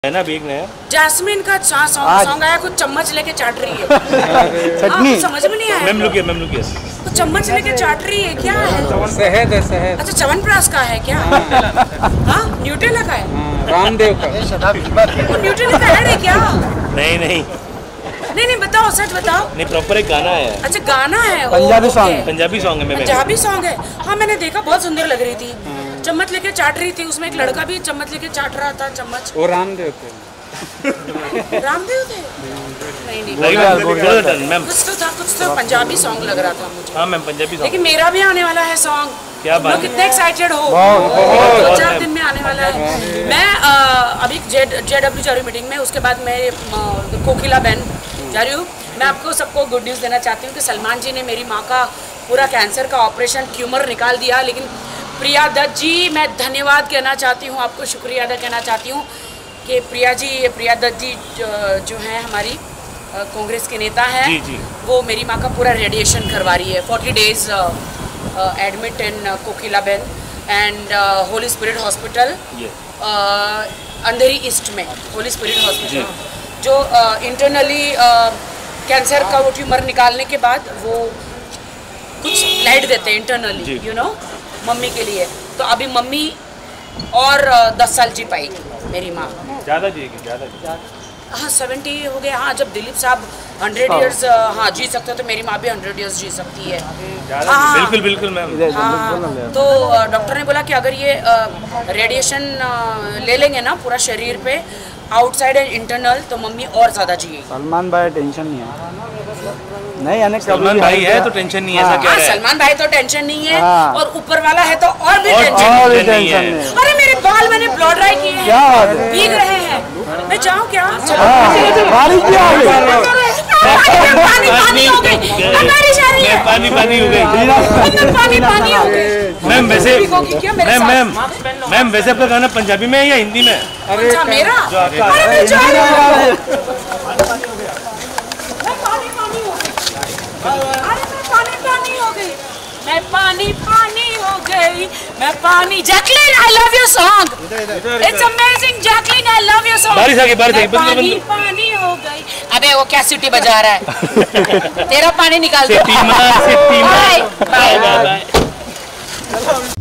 है ना भी एक नया जैस्मिन का सॉन्ग आया, कुछ चम्मच लेके चाट रही है। चटनी समझ में नहीं आया। मैम लुकिए कुछ चम्मच लेके चाट रही है, क्या है? शहद है, शहद। अच्छा, च्यवनप्राश का है क्या? हाँ, न्यूट्रेला का है। रामदेव का। वो न्यूट्रेला का है क्या? नहीं बताओ, सच बताओ। नहीं, प्रॉपर एक गाना है। अच्छा, गाना है। पंजाबी सॉन्ग है। पंजाबी सॉन्ग है। हाँ, मैंने देखा, बहुत सुंदर लग रही थी। चम्मच लेके चाट रही थी, उसमें एक लड़का भी चम्मच लेके चाट रहा था। चम्मच वो रामदेव थे। रामदेव थे? नहीं, कुछ तो पंजाबी सॉन्ग लग रहा था मुझे। हाँ मैम, पंजाबी सॉन्ग। लेकिन मेरा भी आने वाला है सॉन्ग। क्या बात है? कितने एक्साइटेड हो? 2-4 दिन में आने वाला है। मैं अभी JW जा रही मीटिंग में, उसके बाद मैं कोकिला बहन जा रही हूँ। मैं आपको सबको गुड न्यूज़ देना चाहती हूँ कि सलमान जी ने मेरी माँ का पूरा कैंसर का ऑपरेशन, ट्यूमर निकाल दिया। लेकिन प्रिया दत्त जी, मैं धन्यवाद कहना चाहती हूँ, आपको शुक्रिया अदा करना चाहती हूँ कि प्रिया दत्त जी जो हैं हमारी कांग्रेस के नेता हैं, वो मेरी माँ का पूरा रेडिएशन करवा रही है। 40 days admit in Kokila ben and holy spirit hospital, Andheri east में होली स्पिरिट हॉस्पिटल, जो इंटरनली कैंसर का वो ट्यूमर निकालने के बाद वो कुछ लाइट देते हैं इंटरनली, यू नो, मम्मी के लिए। तो अभी मम्मी और 10 साल जी पाएगी मेरी माँ। ज़्यादा जिएगी। हाँ, 70 हो गए। हाँ, जब दिलीप साहब 100 years हाँ जी सकते तो मेरी माँ भी 100 years जी सकती है। हाँ, बिल्कुल मैम। हाँ, तो डॉक्टर ने बोला कि अगर ये रेडिएशन ले लेंगे ना पूरा शरीर पे, आउटसाइड एंड इंटरनल, तो मम्मी और ज़्यादा जिएगी। सलमान भाई टेंशन नहीं है। नहीं, सलमान भाई है तो टेंशन नहीं है। ऐसा क्या है? सलमान भाई तो टेंशन नहीं है, और ऊपर वाला है तो और भी टेंशन नहीं है। अरे मेरे बाल मैंने ब्लो ड्राई किए हैं, भीग रहे हैं। मैं जाऊँ क्या? बारिश भी आ गई, पानी हो गई, पानी हो गई, पानी हो गई। मैम वैसे आपका गाना पंजाबी में है या हिंदी में? अच्छा, मेरा? अरे मैं जा रही हूँ। मैं पानी Jacqueline, I love your song. It's amazing, Jacqueline, I love your song. बारिश आ गई। पानी हो गई। अबे वो क्या सीटी बजा रहा है? तेरा पानी निकाल दो। सिटी मार। बाय।